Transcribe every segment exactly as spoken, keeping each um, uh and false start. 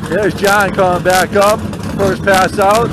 There's John coming back up. First pass out.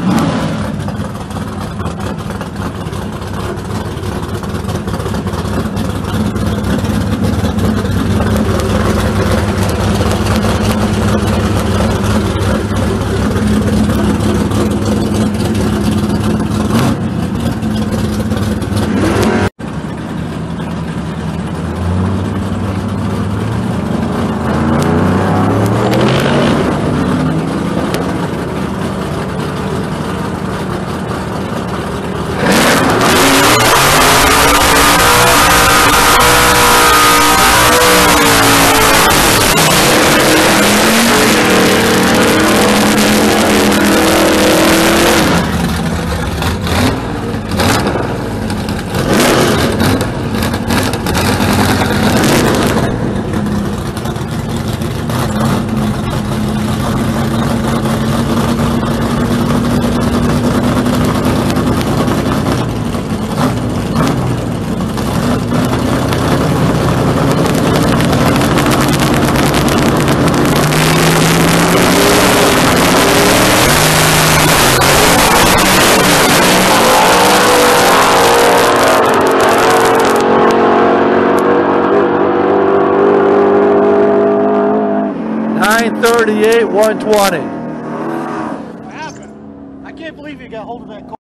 nine thirty-eight, one twenty. What happened? I can't believe you got hold of that car.